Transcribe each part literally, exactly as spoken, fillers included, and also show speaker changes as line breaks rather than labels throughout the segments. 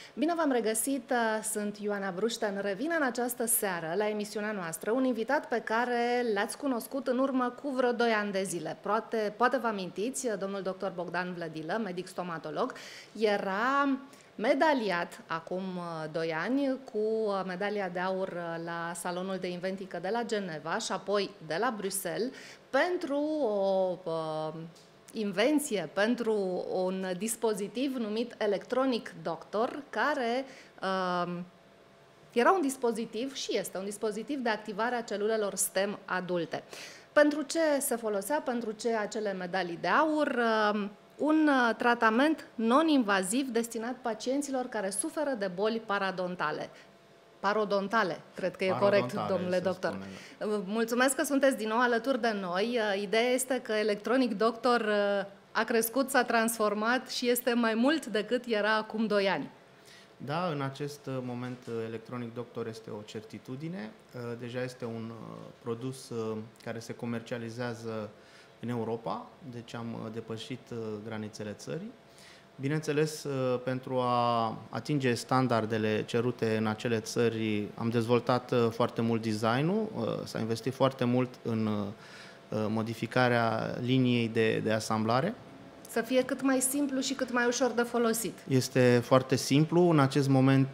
Bine v-am regăsit, sunt Ioana Brușten. Revin în această seară la emisiunea noastră un invitat pe care l-ați cunoscut în urmă cu vreo doi ani de zile. Poate, poate vă amintiți, domnul doctor Bogdan Vlădilă, medic stomatolog, era medaliat acum doi ani cu medalia de aur la Salonul de Inventică de la Geneva și apoi de la Bruxelles pentru o uh, invenție, pentru un dispozitiv numit Electronic Doctor, care uh, era un dispozitiv și este un dispozitiv de activare a celulelor stem adulte. Pentru ce se folosea? Pentru ce acele medalii de aur? Uh, un tratament non-invaziv destinat pacienților care suferă de boli paradontale. Parodontale, cred că e corect, domnule doctor. Spune. Mulțumesc că sunteți din nou alături de noi. Ideea este că Electronic Doctor a crescut, s-a transformat și este mai mult decât era acum doi ani.
Da, în acest moment Electronic Doctor este o certitudine. Deja este un produs care se comercializează în Europa, deci am depășit granițele țării. Bineînțeles, pentru a atinge standardele cerute în acele țări, am dezvoltat foarte mult design-ul, s-a investit foarte mult în modificarea liniei de, de asamblare.
Să fie cât mai simplu și cât mai ușor de folosit.
Este foarte simplu. În acest moment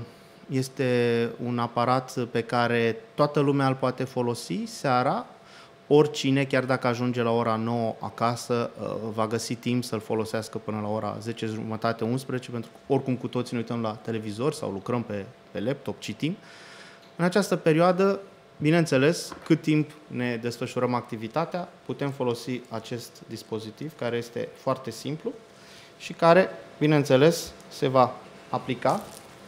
este un aparat pe care toată lumea îl poate folosi seara. Oricine, chiar dacă ajunge la ora nouă acasă, va găsi timp să-l folosească până la ora zece jumătate, unsprezece, pentru că oricum cu toții ne uităm la televizor sau lucrăm pe, pe laptop, citim. În această perioadă, bineînțeles, cât timp ne desfășurăm activitatea, putem folosi acest dispozitiv, care este foarte simplu și care, bineînțeles, se va aplica,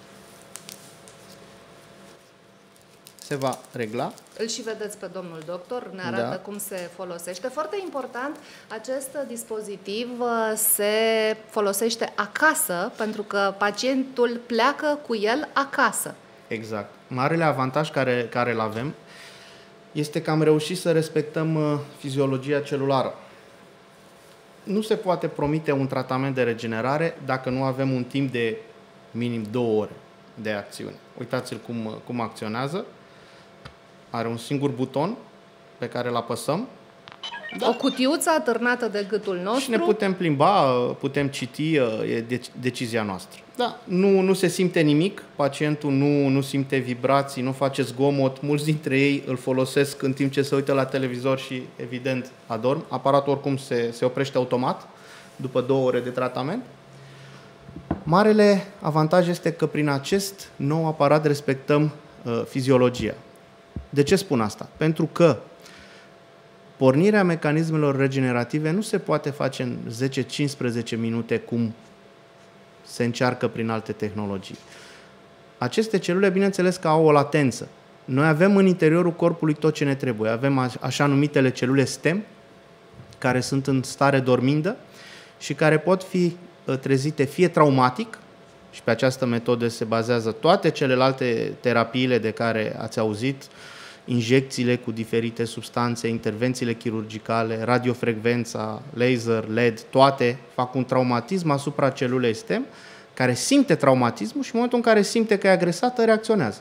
se va regla.
Îl și vedeți pe domnul doctor, ne arată da. cum se folosește. Foarte important, acest dispozitiv se folosește acasă, pentru că pacientul pleacă cu el acasă.
Exact. Marele avantaj care, care îl avem este că am reușit să respectăm fiziologia celulară. Nu se poate promite un tratament de regenerare dacă nu avem un timp de minim două ore de acțiune. Uitați-l cum, cum acționează. Are un singur buton pe care îl apăsăm.
Da. O cutiuță atârnată de gâtul nostru.
Și ne putem plimba, putem citi, e decizia noastră. Da. Nu, nu se simte nimic, pacientul nu, nu simte vibrații, nu face zgomot. Mulți dintre ei îl folosesc în timp ce se uită la televizor și, evident, adorm. Aparatul oricum se, se oprește automat după două ore de tratament. Marele avantaj este că prin acest nou aparat respectăm uh, fiziologia. De ce spun asta? Pentru că pornirea mecanismelor regenerative nu se poate face în zece cincisprezece minute cum se încearcă prin alte tehnologii. Aceste celule, bineînțeles că au o latență. Noi avem în interiorul corpului tot ce ne trebuie. Avem așa numitele celule stem, care sunt în stare dormindă și care pot fi trezite fie traumatic, și pe această metodă se bazează toate celelalte terapiile de care ați auzit, injecțiile cu diferite substanțe, intervențiile chirurgicale, radiofrecvența, laser, L E D, toate fac un traumatism asupra celulei stem, care simte traumatismul și în momentul în care simte că e agresată, reacționează.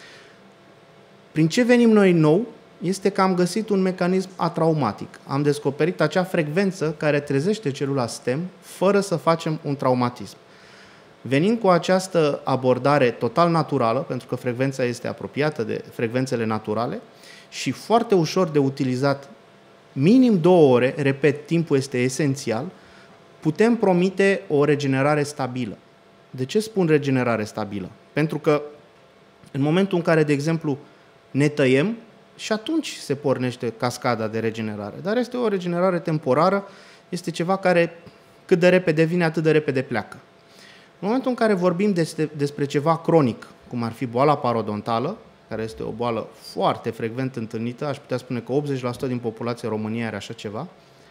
Prin ce venim noi nou este că am găsit un mecanism atraumatic. Am descoperit acea frecvență care trezește celula stem fără să facem un traumatism. Venind cu această abordare total naturală, pentru că frecvența este apropiată de frecvențele naturale și foarte ușor de utilizat, minim două ore, repet, timpul este esențial, putem promite o regenerare stabilă. De ce spun regenerare stabilă? Pentru că în momentul în care, de exemplu, ne tăiem, și atunci se pornește cascada de regenerare. Dar este o regenerare temporară, este ceva care cât de repede vine, atât de repede pleacă. În momentul în care vorbim despre ceva cronic, cum ar fi boala parodontală, care este o boală foarte frecvent întâlnită, aș putea spune că optzeci la sută din populația României are așa ceva,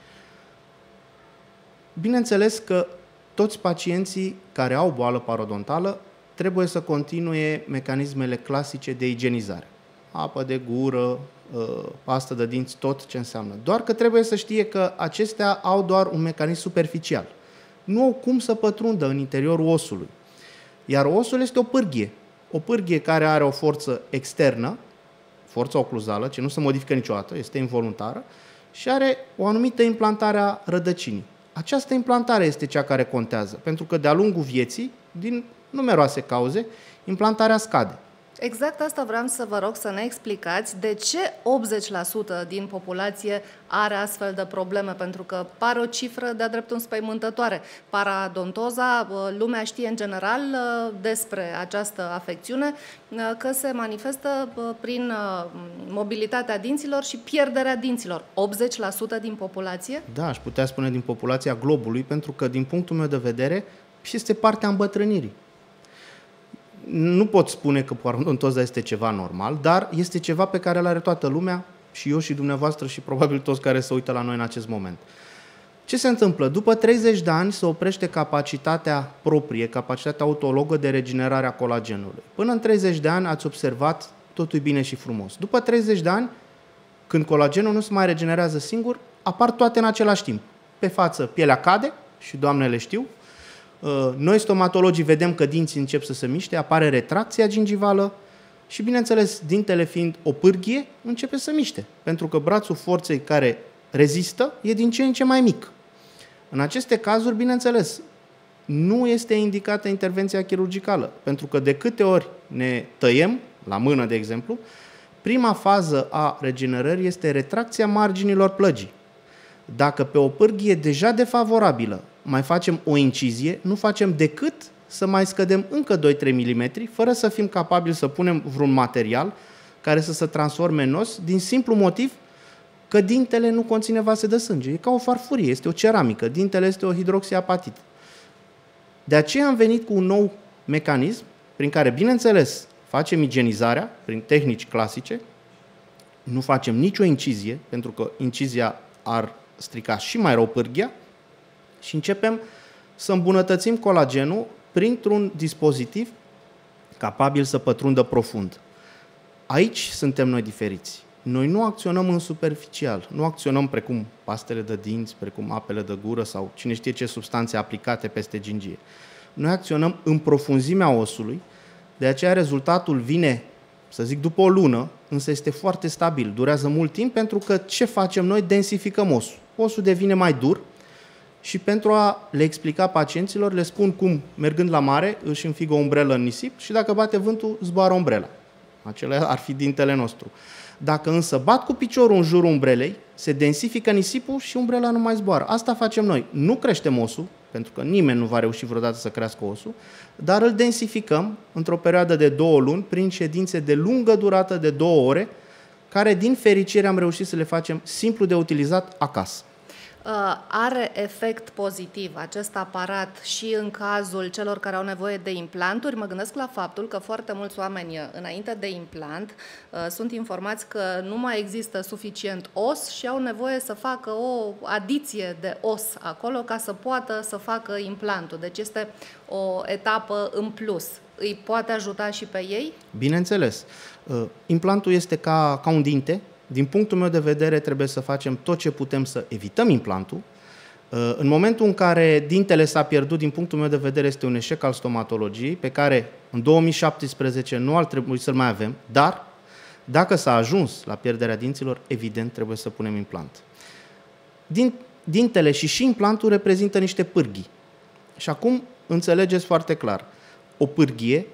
bineînțeles că toți pacienții care au boală parodontală trebuie să continue mecanismele clasice de igienizare. Apă de gură, pastă de dinți, tot ce înseamnă. Doar că trebuie să știe că acestea au doar un mecanism superficial. Nu au cum să pătrundă în interiorul osului. Iar osul este o pârghie. O pârghie care are o forță externă, forța ocluzală, ce nu se modifică niciodată, este involuntară, și are o anumită implantare a rădăcinii. Această implantare este cea care contează, pentru că de-a lungul vieții, din numeroase cauze, implantarea scade.
Exact asta vreau să vă rog să ne explicați. De ce optzeci la sută din populație are astfel de probleme? Pentru că pare o cifră de-a dreptul înspăimântătoare. Paradontoza, lumea știe în general despre această afecțiune, că se manifestă prin mobilitatea dinților și pierderea dinților. optzeci la sută din populație?
Da, aș putea spune din populația globului, pentru că, din punctul meu de vedere, este partea îmbătrânirii. Nu pot spune că parodontoza este ceva normal, dar este ceva pe care îl are toată lumea, și eu și dumneavoastră și probabil toți care se uită la noi în acest moment. Ce se întâmplă? După treizeci de ani se oprește capacitatea proprie, capacitatea autologă de regenerare a colagenului. Până în treizeci de ani ați observat, totul e bine și frumos. După treizeci de ani, când colagenul nu se mai regenerează singur, apar toate în același timp. Pe față pielea cade, și doamnele știu. Noi, stomatologii, vedem că dinții încep să se miște, apare retracția gingivală și, bineînțeles, dintele fiind o pârghie, începe să miște, pentru că brațul forței care rezistă e din ce în ce mai mic. În aceste cazuri, bineînțeles, nu este indicată intervenția chirurgicală, pentru că de câte ori ne tăiem, la mână, de exemplu, prima fază a regenerării este retracția marginilor plăgii. Dacă pe o pârghie deja defavorabilă mai facem o incizie, nu facem decât să mai scădem încă doi trei milimetri, fără să fim capabili să punem vreun material care să se transforme în os, din simplu motiv că dintele nu conține vase de sânge. E ca o farfurie, este o ceramică, dintele este o hidroxiapatit. De aceea am venit cu un nou mecanism prin care, bineînțeles, facem igienizarea prin tehnici clasice, nu facem nicio incizie, pentru că incizia ar strica și mai rău pârghia, și începem să îmbunătățim colagenul printr-un dispozitiv capabil să pătrundă profund. Aici suntem noi diferiți. Noi nu acționăm în superficial, nu acționăm precum pastele de dinți, precum apele de gură sau cine știe ce substanțe aplicate peste gingie. Noi acționăm în profunzimea osului, de aceea rezultatul vine, să zic, după o lună, însă este foarte stabil, durează mult timp, pentru că ce facem noi? Densificăm osul. Osul devine mai dur și pentru a le explica pacienților, le spun cum, mergând la mare, își înfigă o umbrelă în nisip și dacă bate vântul, zboară umbrela. Acela ar fi dintele nostru. Dacă însă bat cu piciorul în jurul umbrelei, se densifică nisipul și umbrela nu mai zboară. Asta facem noi. Nu creștem osul, pentru că nimeni nu va reuși vreodată să crească osul, dar îl densificăm într-o perioadă de două luni prin ședințe de lungă durată de două ore, care din fericire am reușit să le facem simplu de utilizat acasă.
Are efect pozitiv acest aparat și în cazul celor care au nevoie de implanturi? Mă gândesc la faptul că foarte mulți oameni înainte de implant sunt informați că nu mai există suficient os și au nevoie să facă o adiție de os acolo ca să poată să facă implantul. Deci este o etapă în plus. Îi poate ajuta și pe ei?
Bineînțeles. Implantul este ca, ca un dinte. Din punctul meu de vedere, trebuie să facem tot ce putem să evităm implantul. În momentul în care dintele s-a pierdut, din punctul meu de vedere, este un eșec al stomatologiei, pe care în două mii șaptesprezece nu ar trebui să-l mai avem, dar dacă s-a ajuns la pierderea dinților, evident trebuie să punem implant. Din, dintele și și implantul reprezintă niște pârghii. Și acum înțelegeți foarte clar. O pârghie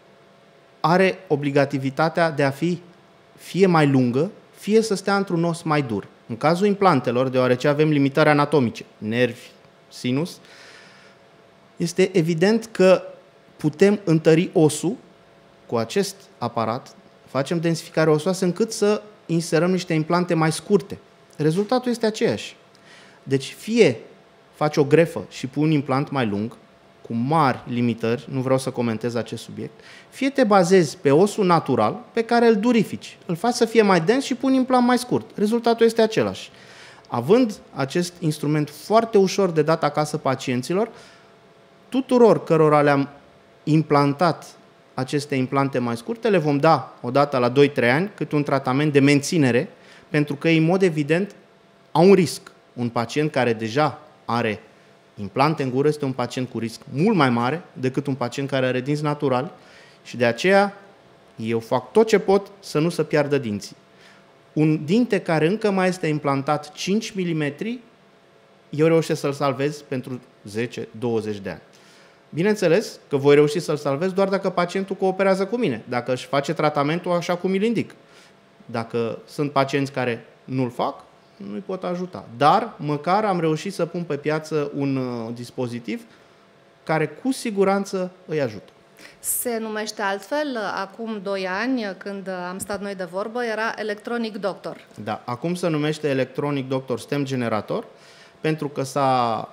are obligativitatea de a fi fie mai lungă, fie să stea într-un os mai dur. În cazul implantelor, deoarece avem limitări anatomice, nervi, sinus, este evident că putem întări osul cu acest aparat, facem densificare osoasă încât să inserăm niște implante mai scurte. Rezultatul este aceeași. Deci fie faci o grefă și pui un implant mai lung, cu mari limitări, nu vreau să comentez acest subiect, fie te bazezi pe osul natural pe care îl durifici, îl faci să fie mai dens și pui un implant mai scurt. Rezultatul este același. Având acest instrument foarte ușor de dat acasă pacienților, tuturor cărora le-am implantat aceste implante mai scurte, le vom da odată la doi trei ani câte un tratament de menținere, pentru că, în mod evident, au un risc. Un pacient care deja are implante în gură este un pacient cu risc mult mai mare decât un pacient care are dinți naturali și de aceea eu fac tot ce pot să nu se piardă dinții. Un dinte care încă mai este implantat cinci milimetri, eu reușesc să-l salvez pentru zece douăzeci de ani. Bineînțeles că voi reuși să-l salvez doar dacă pacientul cooperează cu mine, dacă își face tratamentul așa cum îl indic. Dacă sunt pacienți care nu-l fac, nu-i pot ajuta. Dar măcar am reușit să pun pe piață un uh, dispozitiv care cu siguranță îi ajută.
Se numește altfel, acum doi ani, când am stat noi de vorbă, era Electronic Doctor.
Da, acum se numește Electronic Doctor Stem Generator, pentru că s-a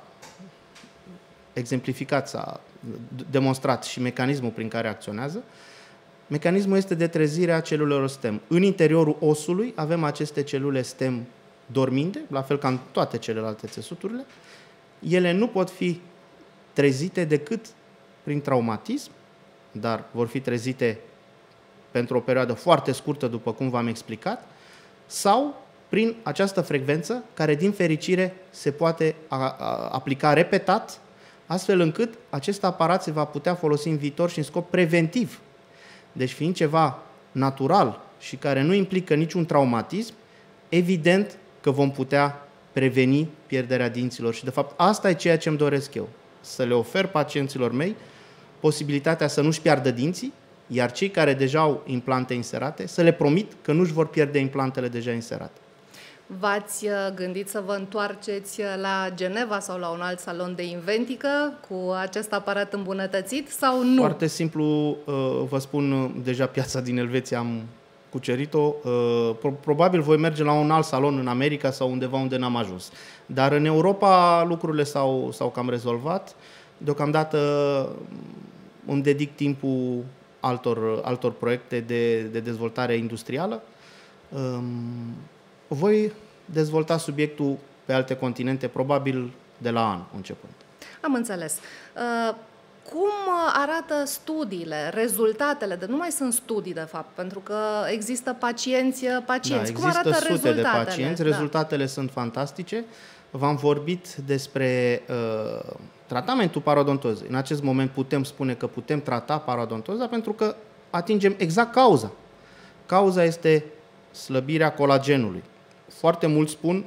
exemplificat, s-a demonstrat și mecanismul prin care acționează. Mecanismul este de trezire a celulelor stem. În interiorul osului avem aceste celule stem dorminte, la fel ca în toate celelalte țesuturile. Ele nu pot fi trezite decât prin traumatism, dar vor fi trezite pentru o perioadă foarte scurtă, după cum v-am explicat, sau prin această frecvență, care din fericire se poate a, a, aplica repetat, astfel încât acest aparat se va putea folosi în viitor și în scop preventiv. Deci fiind ceva natural și care nu implică niciun traumatism, evident că vom putea preveni pierderea dinților. Și de fapt asta e ceea ce îmi doresc eu, să le ofer pacienților mei posibilitatea să nu-și piardă dinții, iar cei care deja au implante inserate să le promit că nu-și vor pierde implantele deja inserate.
V-ați gândit să vă întoarceți la Geneva sau la un alt salon de inventică cu acest aparat îmbunătățit sau nu?
Foarte simplu, vă spun, deja piața din Elveția am cucerit-o. Probabil voi merge la un alt salon în America sau undeva unde n-am ajuns. Dar în Europa lucrurile s-au, s-au cam rezolvat. Deocamdată îmi dedic timpul altor, altor proiecte de, de dezvoltare industrială. Voi dezvolta subiectul pe alte continente, probabil de la anul începând.
Am înțeles. Cum arată studiile, rezultatele? De nu mai sunt studii, de fapt, pentru că există pacienți, pacienți.
Da,
Cum arată
există sute
rezultatele?
de pacienți,
da.
Rezultatele sunt fantastice. V-am vorbit despre uh, tratamentul parodontozei. În acest moment putem spune că putem trata parodontoza pentru că atingem exact cauza. Cauza este slăbirea colagenului. Foarte mulți spun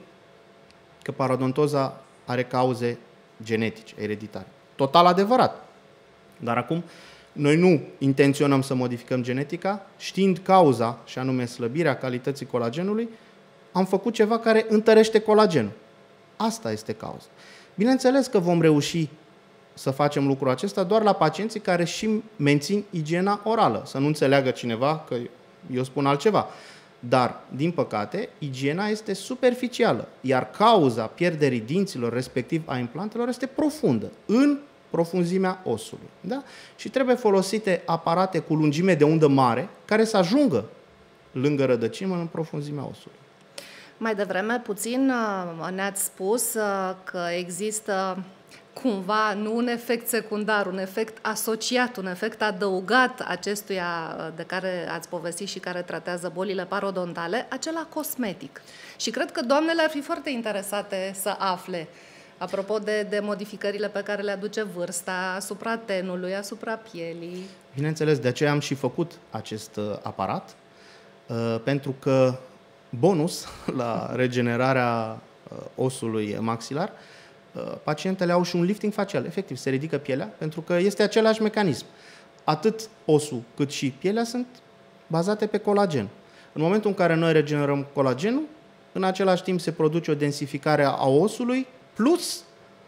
că parodontoza are cauze genetice, ereditare. Total adevărat. Dar acum noi nu intenționăm să modificăm genetica, știind cauza, și anume slăbirea calității colagenului, am făcut ceva care întărește colagenul. Asta este cauza. Bineînțeles că vom reuși să facem lucrul acesta doar la pacienții care și mențin igiena orală. Să nu înțeleagă cineva că eu spun altceva. Dar, din păcate, igiena este superficială, iar cauza pierderii dinților, respectiv a implantelor, este profundă, în profunzimea osului. Da? Și trebuie folosite aparate cu lungime de undă mare, care să ajungă lângă rădăcină în profunzimea osului.
Mai devreme, puțin, ne-ați spus că există cumva, nu un efect secundar, un efect asociat, un efect adăugat acestuia de care ați povestit și care tratează bolile parodontale, acela cosmetic. Și cred că doamnele ar fi foarte interesate să afle, apropo de, de modificările pe care le aduce vârsta asupra tenului, asupra pielii.
Bineînțeles, de aceea am și făcut acest aparat, pentru că bonus la regenerarea osului maxilar, pacientele au și un lifting facial. Efectiv, se ridică pielea, pentru că este același mecanism. Atât osul cât și pielea sunt bazate pe colagen. În momentul în care noi regenerăm colagenul, în același timp se produce o densificare a osului plus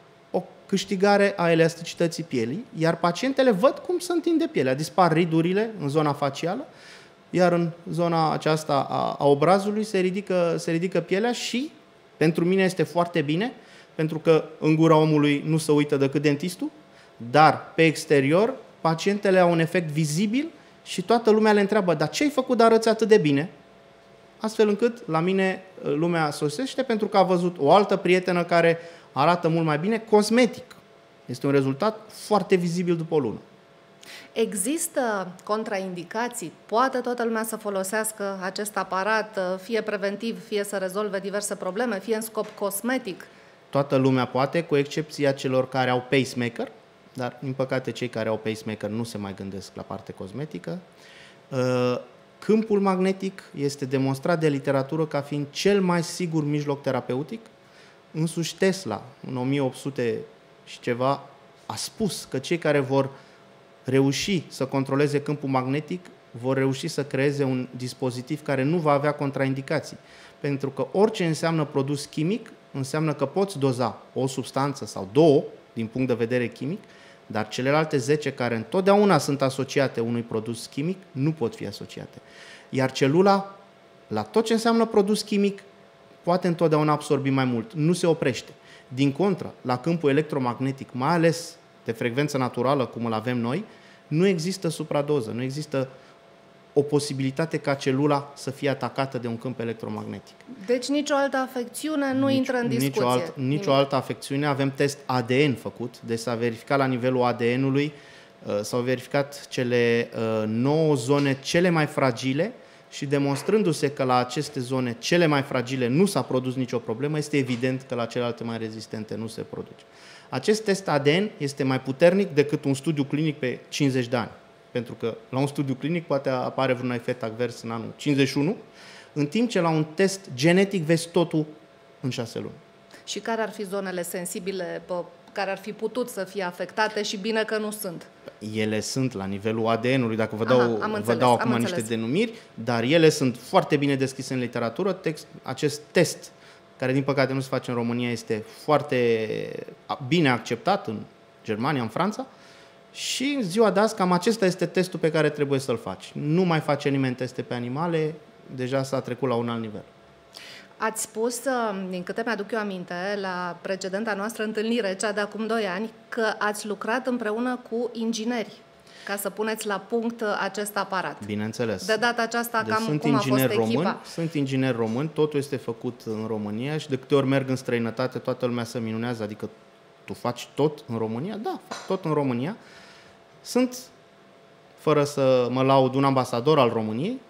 o câștigare a elasticității pielii, iar pacientele văd cum se întinde pielea. Dispar ridurile în zona facială, iar în zona aceasta a, a obrazului se ridică, se ridică pielea și, pentru mine este foarte bine, pentru că în gura omului nu se uită decât dentistul, dar pe exterior pacientele au un efect vizibil și toată lumea le întreabă, dar ce ai făcut de arăți atât de bine? Astfel încât la mine lumea sosește pentru că a văzut o altă prietenă care arată mult mai bine, cosmetic. Este un rezultat foarte vizibil după o lună.
Există contraindicații? Poate toată lumea să folosească acest aparat, fie preventiv, fie să rezolve diverse probleme, fie în scop cosmetic?
toată lumea poate, cu excepția celor care au pacemaker, dar, din păcate, cei care au pacemaker nu se mai gândesc la parte cosmetică. Câmpul magnetic este demonstrat de literatură ca fiind cel mai sigur mijloc terapeutic. Însuși Tesla, în o mie opt sute și ceva, a spus că cei care vor reuși să controleze câmpul magnetic vor reuși să creeze un dispozitiv care nu va avea contraindicații. Pentru că orice înseamnă produs chimic, înseamnă că poți doza o substanță sau două, din punct de vedere chimic, dar celelalte zece care întotdeauna sunt asociate unui produs chimic, nu pot fi asociate. Iar celula, la tot ce înseamnă produs chimic, poate întotdeauna absorbi mai mult, nu se oprește. Din contră, la câmpul electromagnetic, mai ales de frecvență naturală, cum îl avem noi, nu există supradoză, nu există o posibilitate ca celula să fie atacată de un câmp electromagnetic.
Deci nicio altă afecțiune nu nici, intră în discuție?
Nicio, alt, nicio altă afecțiune. Avem test A D N făcut, deci s-a verificat la nivelul A D N-ului, uh, s-au verificat cele uh, nouă zone cele mai fragile și demonstrându-se că la aceste zone cele mai fragile nu s-a produs nicio problemă, este evident că la celelalte mai rezistente nu se produce. Acest test A D N este mai puternic decât un studiu clinic pe cincizeci de ani. Pentru că la un studiu clinic poate apare vreun efect advers în anul cincizeci și unu, în timp ce la un test genetic vezi totul în șase luni.
Și care ar fi zonele sensibile pe care ar fi putut să fie afectate și bine că nu sunt?
Ele sunt la nivelul A D N-ului, dacă vă dau,
Aha,
vă
înțeles,
dau acum niște denumiri, dar ele sunt foarte bine descrise în literatură. Text, acest test, care din păcate nu se face în România, este foarte bine acceptat în Germania, în Franța. Și în ziua de azi, cam acesta este testul pe care trebuie să-l faci. Nu mai face nimeni teste pe animale, deja s-a trecut la un alt nivel.
Ați spus, din câte mi-aduc eu aminte, la precedenta noastră întâlnire, cea de acum doi ani, că ați lucrat împreună cu ingineri ca să puneți la punct acest aparat.
Bineînțeles.
De data aceasta,
deci
cam
sunt
cum a fost echipa?
Român, sunt inginer român, totul este făcut în România și de câte ori merg în străinătate, toată lumea se minunează, adică tu faci tot în România? Da, fac tot în România. Sunt, fără să mă laud, un ambasador al României.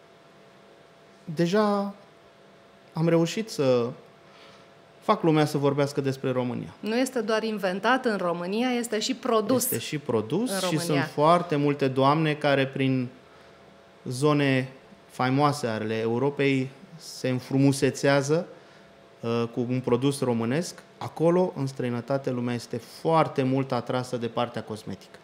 Deja am reușit să fac lumea să vorbească despre România.
Nu este doar inventat în România, este și produs.
Este și produs
în
și
România.
sunt foarte multe doamne care prin zone faimoase ale Europei se înfrumusețează uh, cu un produs românesc. Acolo, în străinătate, lumea este foarte mult atrasă de partea cosmetică.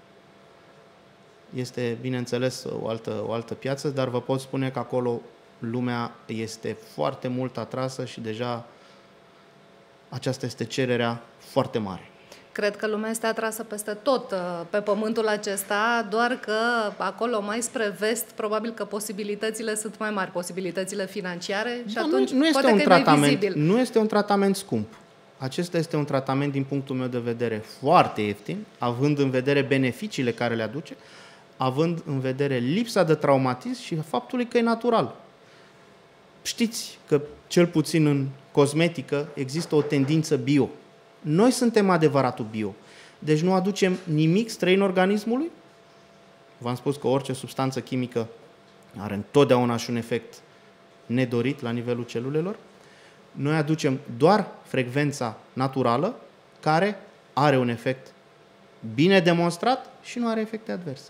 Este, bineînțeles, o altă, o altă piață, dar vă pot spune că acolo lumea este foarte mult atrasă și deja aceasta este cererea foarte mare.
Cred că lumea este atrasă peste tot pe pământul acesta, doar că acolo, mai spre vest, probabil că posibilitățile sunt mai mari, posibilitățile financiare și
da,
atunci
nu, nu este
poate
un
că
tratament,
e mai vizibil.
Nu este un tratament scump. Acesta este un tratament, din punctul meu de vedere, foarte ieftin, având în vedere beneficiile care le aduce, având în vedere lipsa de traumatism și faptului că e natural. Știți că, cel puțin în cosmetică, există o tendință bio. Noi suntem adevăratul bio. Deci nu aducem nimic străin organismului. V-am spus că orice substanță chimică are întotdeauna și un efect nedorit la nivelul celulelor. Noi aducem doar frecvența naturală, care are un efect bine demonstrat și nu are efecte adverse.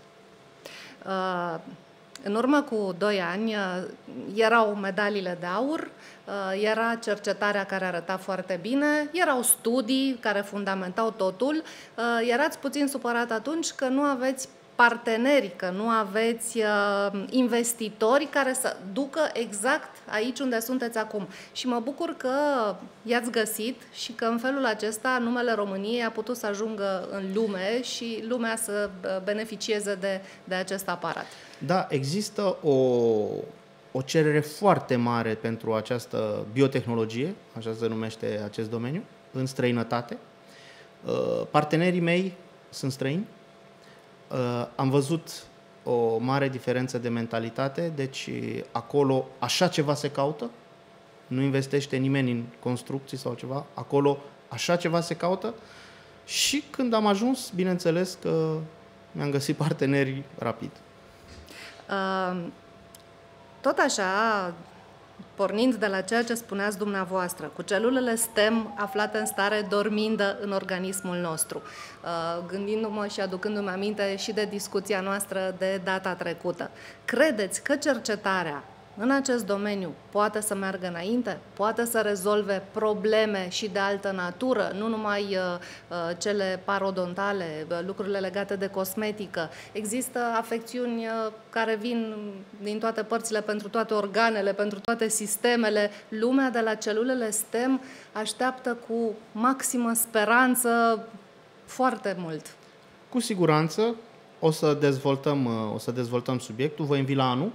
Uh, în urmă cu doi ani uh, erau medaliile de aur, uh, era cercetarea care arăta foarte bine, erau studii care fundamentau totul. Uh, erați puțin supărat atunci că nu aveți parteneri, că nu aveți uh, investitori care să ducă exact aici unde sunteți acum. Și mă bucur că i-ați găsit și că în felul acesta numele României a putut să ajungă în lume și lumea să beneficieze de, de acest aparat.
Da, există o, o cerere foarte mare pentru această biotehnologie, așa se numește acest domeniu, în străinătate. Uh, partenerii mei sunt străini. Uh, am văzut o mare diferență de mentalitate, deci acolo așa ceva se caută, nu investește nimeni în construcții sau ceva, acolo așa ceva se caută și când am ajuns, bineînțeles că mi-am găsit parteneri rapid.
Uh, tot așa, pornind de la ceea ce spuneați dumneavoastră, cu celulele stem aflate în stare dormindă în organismul nostru, gândindu-mă și aducându-mi aminte și de discuția noastră de data trecută, credeți că cercetarea în acest domeniu poate să meargă înainte, poate să rezolve probleme și de altă natură, nu numai uh, cele parodontale, lucrurile legate de cosmetică. Există afecțiuni uh, care vin din toate părțile, pentru toate organele, pentru toate sistemele. Lumea de la celulele stem așteaptă cu maximă speranță foarte mult.
Cu siguranță o să dezvoltăm, o să dezvoltăm subiectul, vă invit la anul.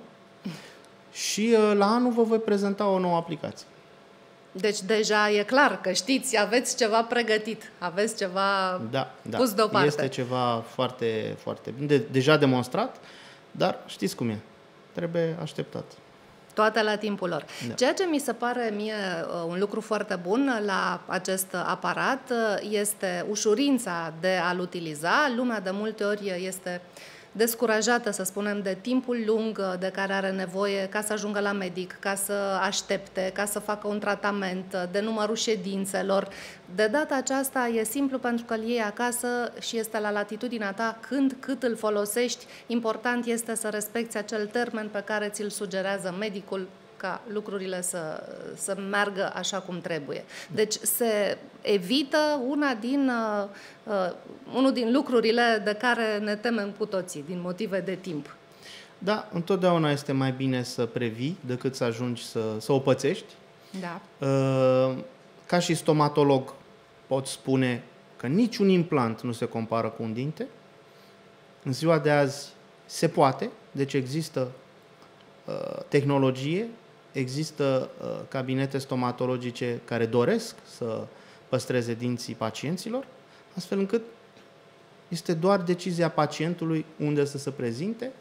Și la anul vă voi prezenta o nouă aplicație.
Deci deja e clar că știți, aveți ceva pregătit, aveți ceva
da, da.
pus deoparte.
Este ceva foarte, foarte bine, de, deja demonstrat, dar știți cum e, trebuie așteptat.
Toate la timpul lor.
Da.
Ceea ce mi se pare mie un lucru foarte bun la acest aparat este ușurința de a-l utiliza. Lumea de multe ori este descurajată, să spunem, de timpul lung de care are nevoie ca să ajungă la medic, ca să aștepte, ca să facă un tratament, de numărul ședințelor. De data aceasta e simplu pentru că îl iei acasă și este la latitudinea ta când, cât îl folosești. Important este să respecti acel termen pe care ți-l sugerează medicul, ca lucrurile să, să meargă așa cum trebuie. Deci se evită una din, uh, unul din lucrurile de care ne temem cu toții, din motive de timp.
Da, întotdeauna este mai bine să previi decât să ajungi să, să o pățești.
Da.
Uh, ca și stomatolog pot spune că niciun implant nu se compară cu un dinte. În ziua de azi se poate, deci există uh, tehnologie, există uh, cabinete stomatologice care doresc să păstreze dinții pacienților, astfel încât este doar decizia pacientului unde să se prezinte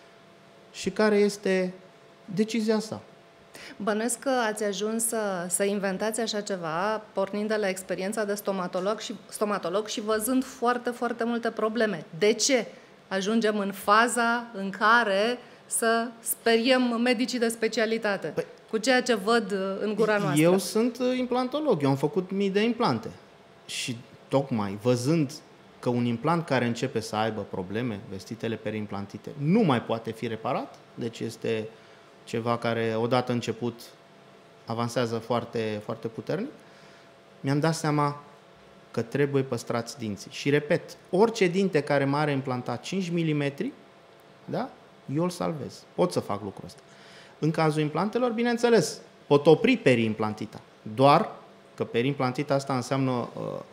și care este decizia sa.
Bănuiesc că ați ajuns să, să inventați așa ceva, pornind de la experiența de stomatolog și, stomatolog și văzând foarte, foarte multe probleme. De ce ajungem în faza în care să speriem medicii de specialitate, păi, cu ceea ce văd în gura noastră?
Eu sunt implantolog, eu am făcut mii de implante și tocmai văzând că un implant care începe să aibă probleme, vestitele periimplantite, nu mai poate fi reparat, deci este ceva care odată început avansează foarte, foarte puternic, mi-am dat seama că trebuie păstrați dinții. Și repet, orice dinte care mai are implantat cinci milimetri, da? Eu îl salvez. Pot să fac lucrul ăsta. În cazul implantelor, bineînțeles, pot opri periimplantita. Doar că periimplantita asta înseamnă uh,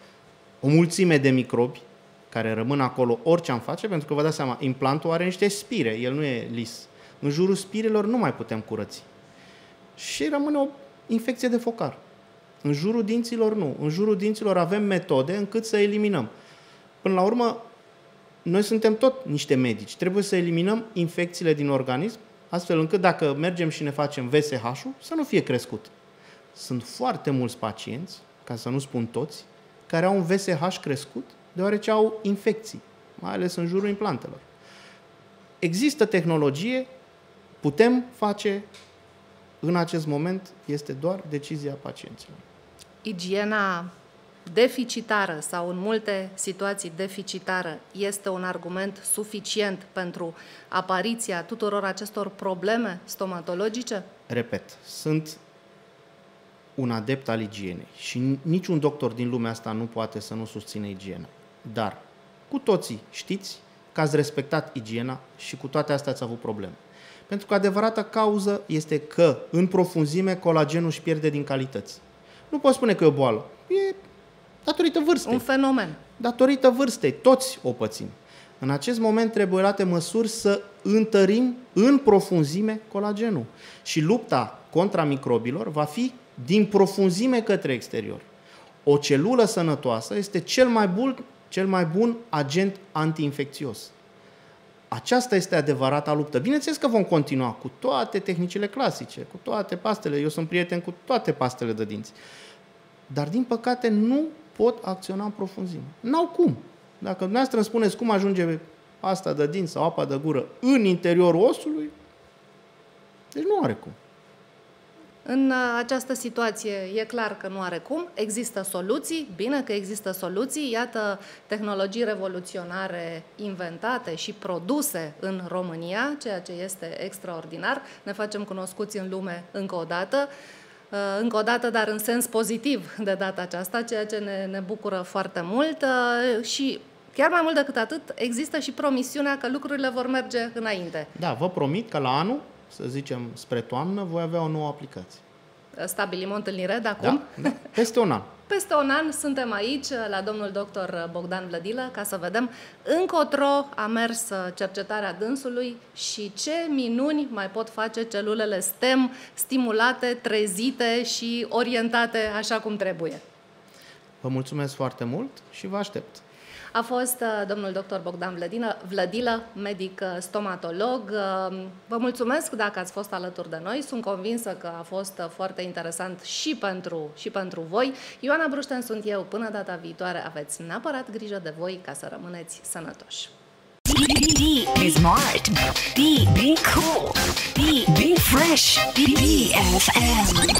o mulțime de microbi care rămân acolo orice am face, pentru că vă dați seama, implantul are niște spire, el nu e lis. În jurul spirelor nu mai putem curăți. Și rămâne o infecție de focar. În jurul dinților nu. În jurul dinților avem metode încât să eliminăm. Până la urmă, noi suntem tot niște medici. Trebuie să eliminăm infecțiile din organism, astfel încât dacă mergem și ne facem V S H-ul, să nu fie crescut. Sunt foarte mulți pacienți, ca să nu spun toți, care au un V S H crescut deoarece au infecții, mai ales în jurul implantelor. Există tehnologie, putem face, în acest moment este doar decizia pacienților.
Igiena deficitară sau în multe situații deficitară este un argument suficient pentru apariția tuturor acestor probleme stomatologice?
Repet, sunt un adept al igienei și niciun doctor din lumea asta nu poate să nu susțină igiena. Dar cu toții știți că ați respectat igiena și cu toate astea ați avut probleme. Pentru că adevărata cauză este că în profunzime colagenul își pierde din calități. Nu pot spune că e o boală. E datorită vârstei.
Un fenomen.
Datorită vârstei. Toți o pățim. În acest moment trebuie luate măsuri să întărim în profunzime colagenul. Și lupta contra microbilor va fi din profunzime către exterior. O celulă sănătoasă este cel mai bun, cel mai bun agent antiinfecțios. Aceasta este adevărata luptă. Bineînțeles că vom continua cu toate tehnicile clasice, cu toate pastele. Eu sunt prieten cu toate pastele de dinți. Dar, din păcate, nu pot acționa în profunzime. N-au cum. Dacă dumneavoastră îmi spuneți cum ajunge pasta de dinți sau apa de gură în interiorul osului, deci nu are cum.
În această situație e clar că nu are cum, există soluții, bine că există soluții, iată tehnologii revoluționare inventate și produse în România, ceea ce este extraordinar, ne facem cunoscuți în lume încă o dată, încă o dată, dar în sens pozitiv de data aceasta, ceea ce ne, ne bucură foarte mult și chiar mai mult decât atât, există și promisiunea că lucrurile vor merge înainte.
Da, vă promit că la anul, să zicem spre toamnă, voi avea o nouă aplicație.
Stabilim o întâlnire de acum?
Da, da. Peste un an.
Peste un an suntem aici la domnul doctor Bogdan Vlădilă ca să vedem încotro a mers cercetarea dânsului și ce minuni mai pot face celulele STEM stimulate, trezite și orientate așa cum trebuie.
Vă mulțumesc foarte mult și vă aștept.
A fost uh, domnul doctor Bogdan Vlădilă, Vlădilă, medic stomatolog. Uh, vă mulțumesc dacă ați fost alături de noi. Sunt convinsă că a fost uh, foarte interesant și pentru, și pentru voi. Ioana Brușten sunt eu. Până data viitoare aveți neapărat grijă de voi ca să rămâneți sănătoși.
Be smart. Be, be cool. Be, be fresh. Be, be F M.